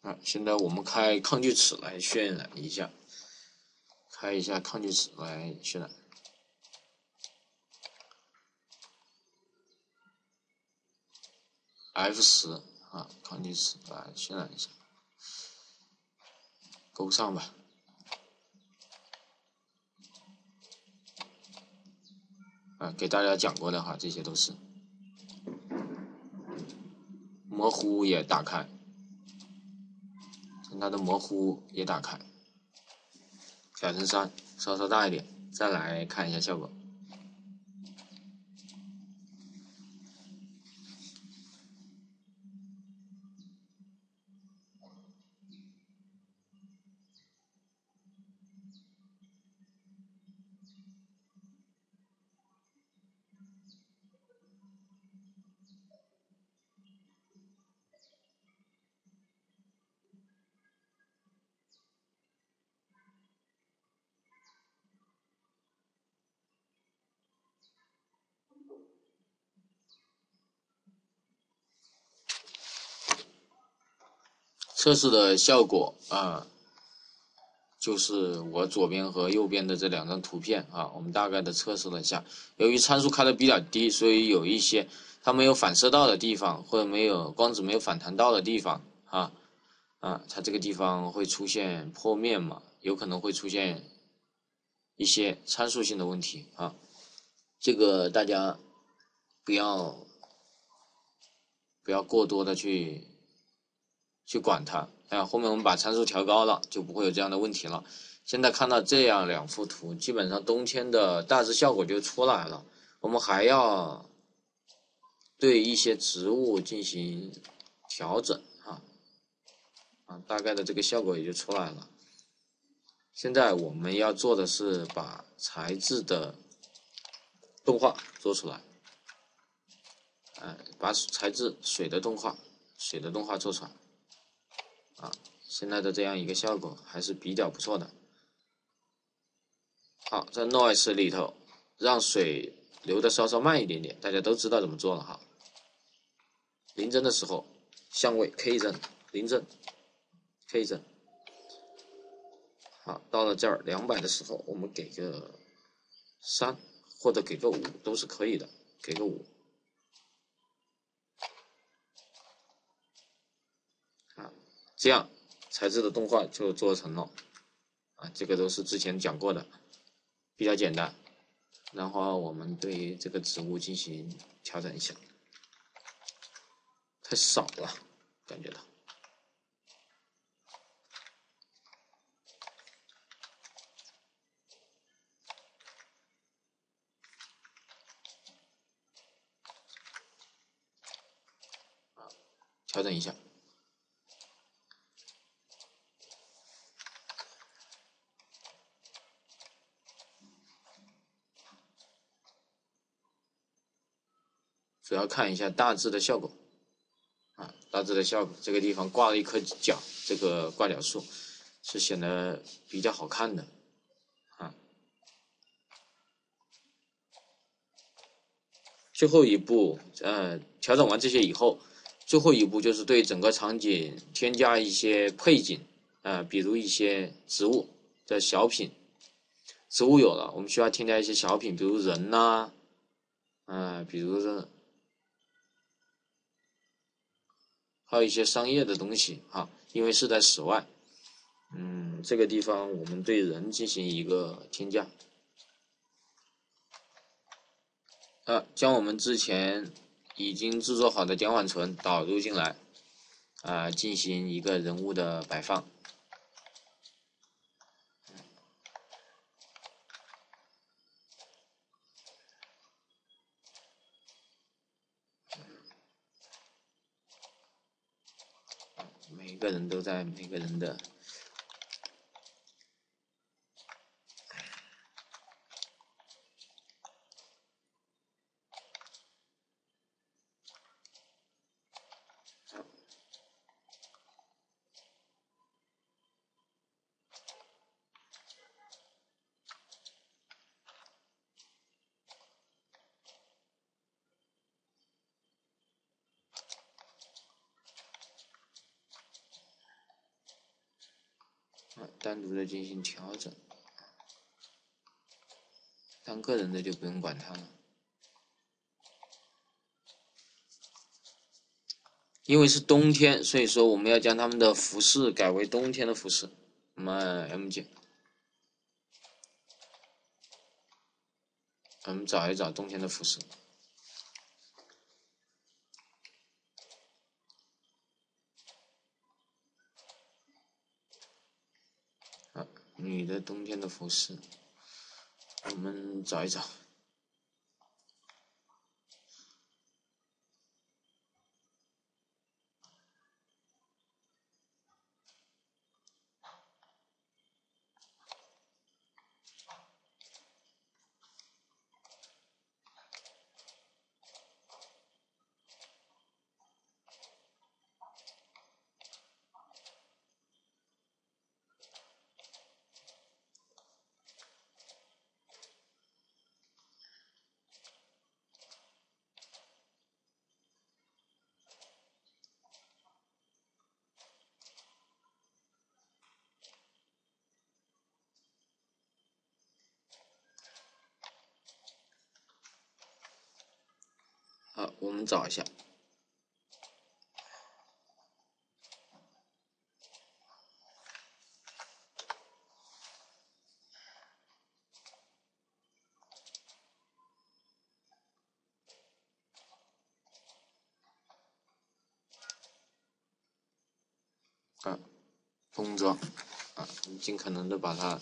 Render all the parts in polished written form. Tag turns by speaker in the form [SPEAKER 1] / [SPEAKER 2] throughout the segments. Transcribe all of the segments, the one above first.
[SPEAKER 1] 现在我们开抗锯齿来渲染一下，开一下抗锯齿来渲染。F10抗锯齿来渲染一下，勾上吧。给大家讲过的这些都是。模糊也打开，它的模糊也打开，改成3，稍稍大一点，再来看一下效果。测试的效果就是我左边和右边的这2张图片我们大概的测试了一下。由于参数开的比较低，所以有一些它没有反射到的地方，或者光子没有反弹到的地方它这个地方会出现破面嘛，有可能会出现一些参数性的问题这个大家不要过多的去管它后面我们把参数调高了，就不会有这样的问题了。现在看到这样2幅图，基本上冬天的大致效果就出来了。我们还要对一些植物进行调整大概的这个效果也就出来了。现在我们要做的是把材质的动画做出来，把材质水的动画做出来现在的这样一个效果还是比较不错的。好，在 Noise 里头让水流的稍稍慢一点点，大家都知道怎么做了临帧的时候相位 K 帧，临帧 K 帧。好，到了这儿200的时候，我们给个3或者给个5都是可以的，给个5。这样材质的动画就做成了这个都是之前讲过的，比较简单。然后我们对这个植物进行调整一下，太少了，感觉到。调整一下。主要看一下大致的效果大致的效果，这个地方挂了一颗角，这个挂角树是显得比较好看的最后一步调整完这些以后，最后一步就是对整个场景添加一些配景比如一些植物的小品。植物有了，我们需要添加一些小品，比如人比如说还有一些商业的东西因为是在室外。这个地方我们对人进行一个添加将我们之前已经制作好的点缓存导入进来进行一个人物的摆放。每个人都在每个人的单独的进行调整。单个人的就不用管它了，因为是冬天，所以说我们要将它们的服饰改为冬天的服饰。我们按 M 键，我们找一找冬天的服饰。女的冬天的服饰，我们找一找。好，我们找一下。工装，尽可能的把它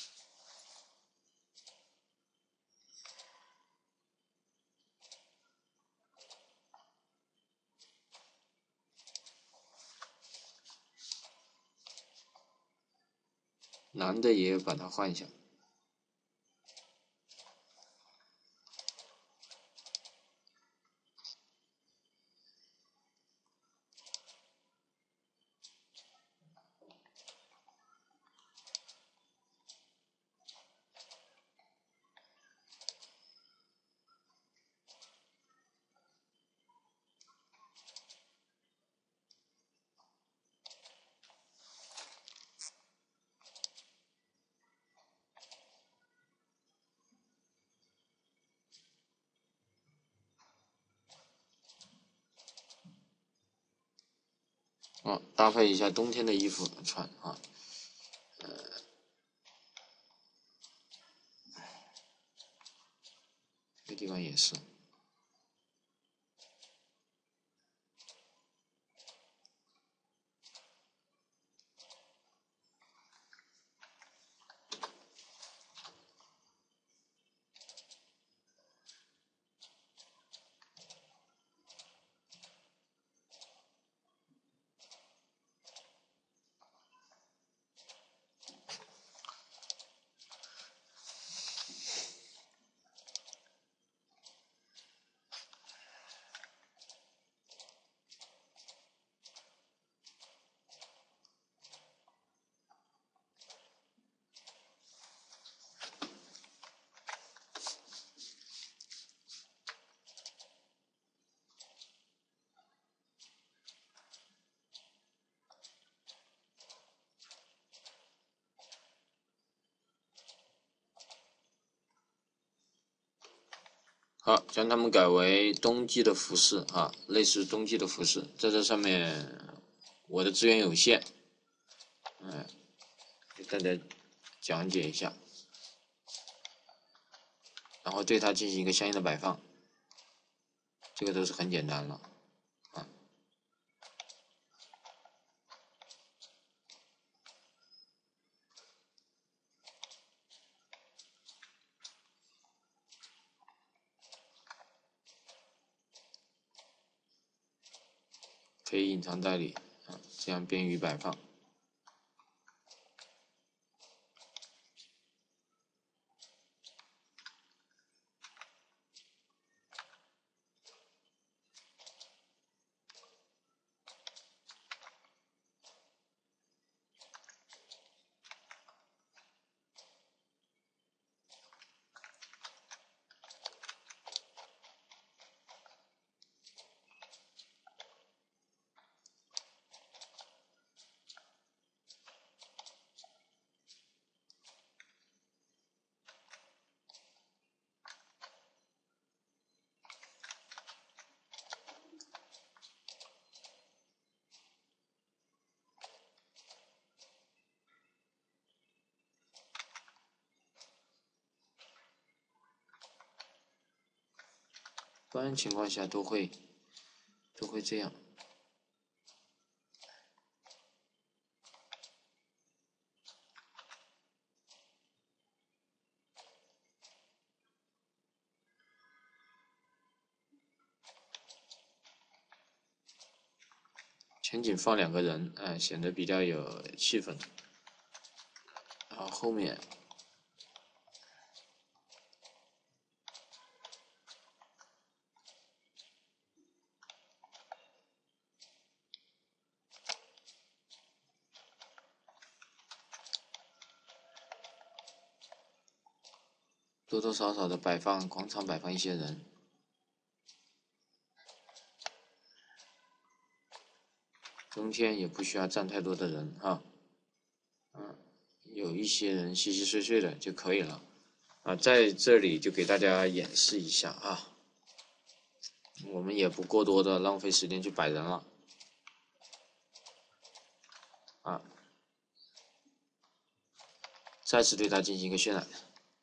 [SPEAKER 1] 男的也把它换一下。搭配一下冬天的衣服穿啊。这个地方也是。好，将它们改为冬季的服饰啊，类似冬季的服饰。在这上面，我的资源有限，给大家讲解一下，然后对它进行一个相应的摆放，这个都是很简单了啊。可以隐藏代理啊，这样便于摆放。 般情况下都会这样。前景放2个人，显得比较有气氛。然后后面多多少少的广场摆放一些人。冬天也不需要站太多的人啊，有一些人稀稀碎碎的就可以了啊。在这里就给大家演示一下啊，我们也不过多的浪费时间去摆人了啊。再次对它进行一个渲染。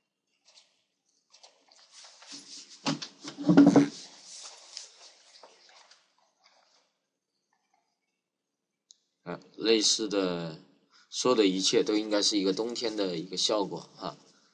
[SPEAKER 1] 类似的，所有的一切都应该是一个冬天的一个效果啊。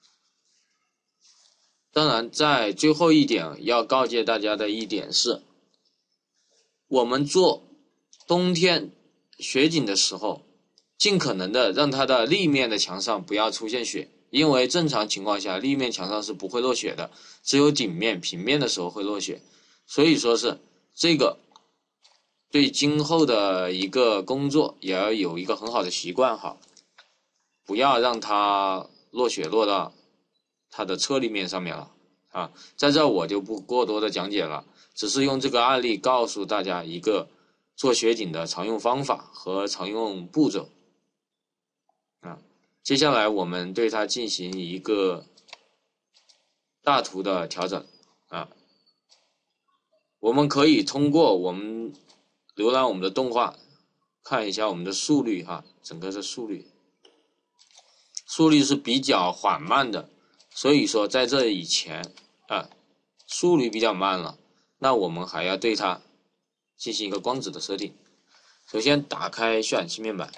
[SPEAKER 1] 当然，在最后一点要告诫大家的一点是，我们做冬天雪景的时候，尽可能的让它的立面的墙上不要出现雪，因为正常情况下立面墙上是不会落雪的，只有顶面平面的时候会落雪。所以说是这个对今后的一个工作也要有一个很好的习惯哈，不要让它落雪落到它的侧立面上面了啊。在这我就不过多的讲解了，只是用这个案例告诉大家一个做雪景的常用方法和常用步骤啊。接下来我们对它进行一个大图的调整啊。我们可以通过我们浏览我们的动画，看一下我们的速率哈，整个的速率是比较缓慢的，所以说在这以前啊，速率比较慢了，那我们还要对它进行一个光子的设定。首先打开渲染器面板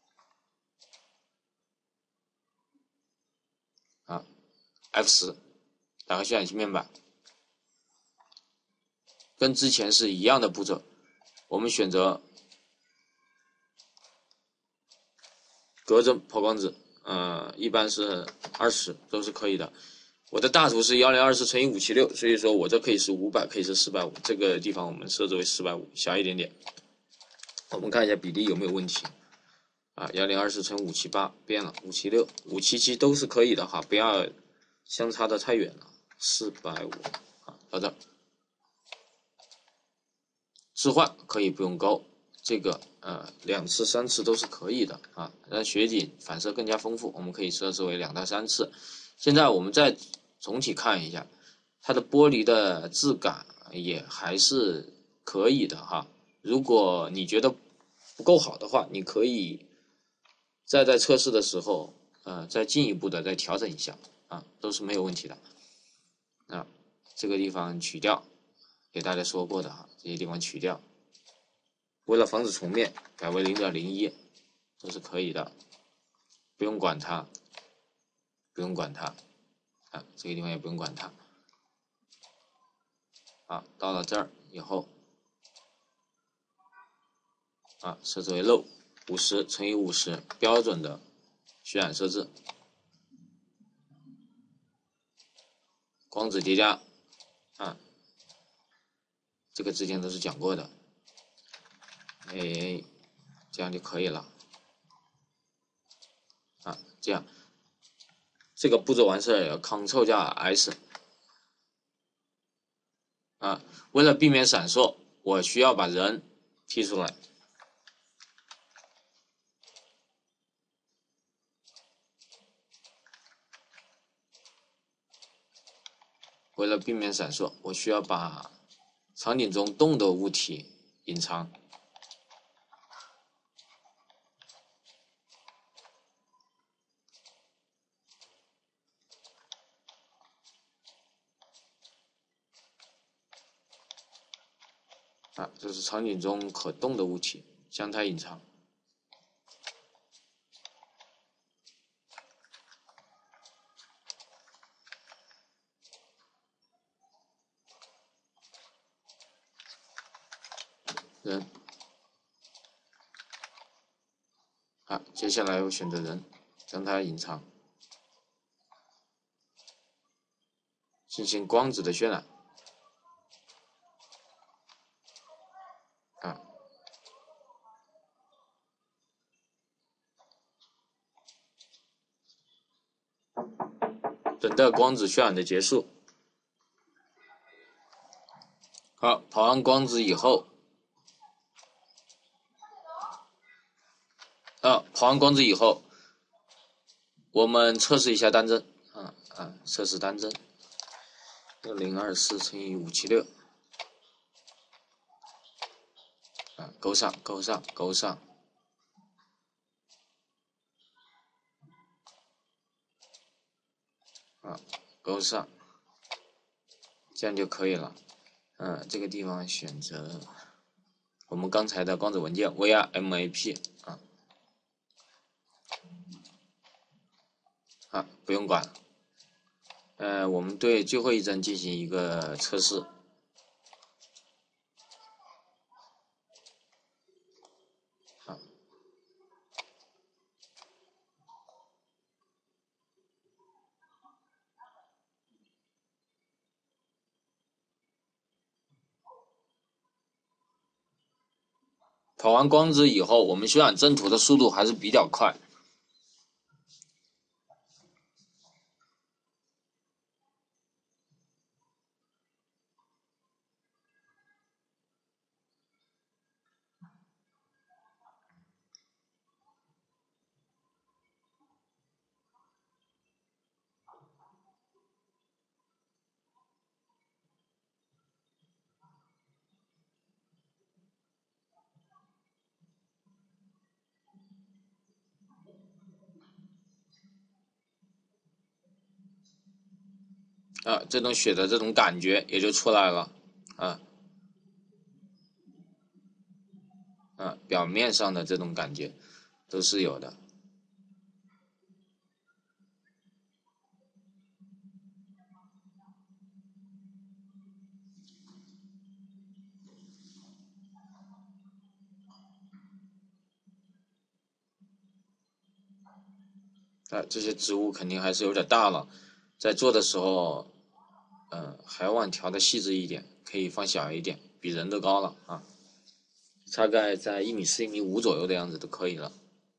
[SPEAKER 1] 啊 ，F10，打开渲染器面板。跟之前是一样的步骤，我们选择隔针抛光子，一般是20都是可以的。我的大图是1024×576，所以说我这可以是500，可以是450，这个地方我们设置为450，小一点点。我们看一下比例有没有问题啊？1024×578变了，576、577都是可以的哈，不要相差的太远了。450，好，到这。置换可以不用勾，这个2次、3次都是可以的啊。让雪景反射更加丰富，我们可以设置为2到3次。现在我们再总体看一下，它的玻璃的质感也还是可以的哈。如果你觉得不够好的话，你可以在测试的时候再进一步的再调整一下啊，都是没有问题的。这个地方取掉。给大家说过的哈，这些地方取掉，为了防止重面，改为0.01，都是可以的，不用管它，不用管它，这个地方也不用管它。到了这儿以后，设置为漏50×50，标准的渲染设置，光子叠加，这个之前都是讲过的，这样就可以了，这样，这个步骤完事儿要 Ctrl 加 S，为了避免闪烁，我需要把人踢出来。为了避免闪烁，我需要把场景中动的物体隐藏。 啊，这是场景中可动的物体，将它隐藏。人。啊，接下来我选择人，将它隐藏，进行光子的渲染。啊，等待光子渲染的结束。好，跑完光子以后，跑完光子以后，我们测试一下单帧。测试单帧，1024乘以576。勾上，勾上，勾上。勾上，这样就可以了。这个地方选择我们刚才的光子文件 VRMAP 不用管。我们对最后一帧进行一个测试。跑完光子以后，我们渲染正图的速度还是比较快。这种雪的这种感觉也就出来了。表面上的这种感觉都是有的。这些植物肯定还是有点大了，在做的时候，还望调的细致一点，可以放小一点，比人都高了啊，大概在1.4米、1.5米左右的样子都可以了。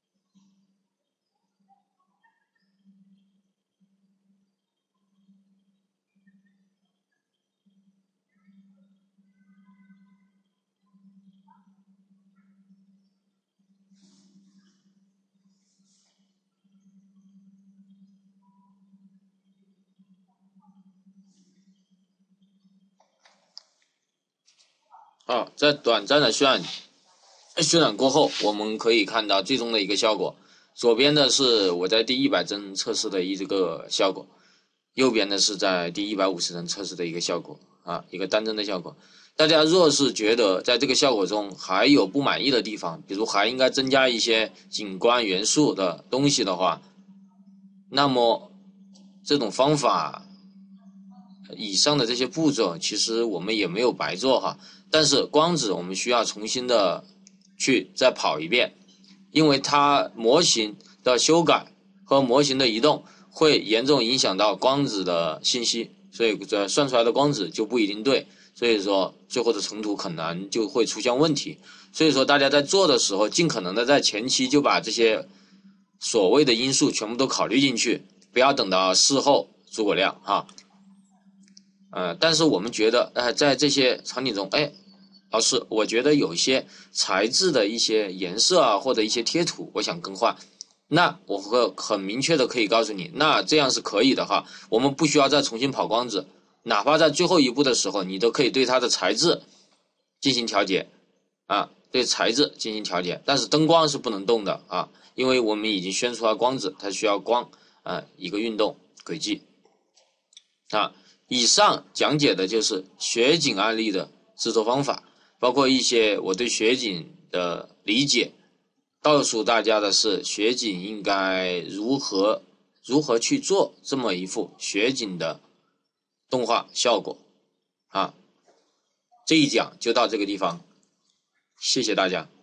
[SPEAKER 1] 在短暂的渲染过后，我们可以看到最终的一个效果。左边的是我在第100帧测试的一个效果，右边的是在第150帧测试的一个效果一个单帧的效果。大家若是觉得在这个效果中还有不满意的地方，比如还应该增加一些景观元素的东西的话，那么这种方法以上的这些步骤其实我们也没有白做哈，但是光子我们需要重新的去再跑一遍，因为它模型的修改和模型的移动会严重影响到光子的信息，所以这算出来的光子就不一定对，所以说最后的成图可能就会出现问题。所以说大家在做的时候尽可能的在前期就把这些所谓的因素全部都考虑进去，不要等到事后诸葛亮但是我们觉得在这些场景中，老师，我觉得有一些材质的一些颜色或者一些贴图我想更换，那我会很明确的可以告诉你，那这样是可以的哈，我们不需要再重新跑光子，哪怕在最后一步的时候你都可以对它的材质进行调节对材质进行调节，但是灯光是不能动的因为我们已经宣出来光子它需要光一个运动轨迹以上讲解的就是雪景案例的制作方法。 包括一些我对雪景的理解，告诉大家的是雪景应该如何去做这么一幅雪景的动画效果啊。这一讲就到这个地方，谢谢大家。